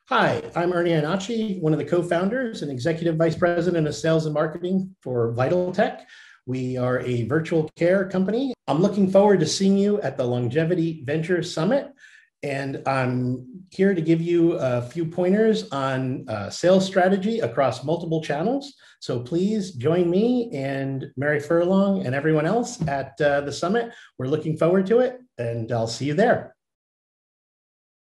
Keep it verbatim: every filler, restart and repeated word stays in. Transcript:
Hi, I'm Ernie Ianacci, one of the co-founders and executive vice president of sales and marketing for VitalTech. We are a virtual care company. I'm looking forward to seeing you at the Longevity Venture Summit. And I'm here to give you a few pointers on uh, sales strategy across multiple channels. So please join me and Mary Furlong and everyone else at uh, the summit. We're looking forward to it, and I'll see you there.